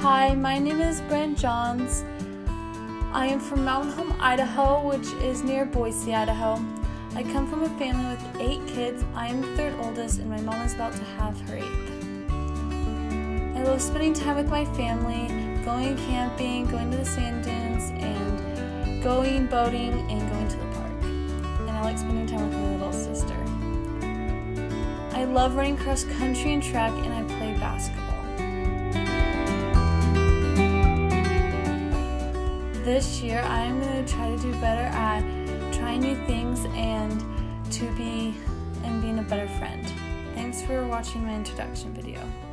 Hi, my name is Brynn Johns. I am from Mountain Home, Idaho, which is near Boise, Idaho. I come from a family with 8 kids. I am the 3rd oldest, and my mom is about to have her 8th. I love spending time with my family, going camping, going to the sand dunes, and going boating and going to the park. And I like spending time with my little sister. I love running cross country and track, and I play basketball. This year, I'm going to try to do better at trying new things and being a better friend. Thanks for watching my introduction video.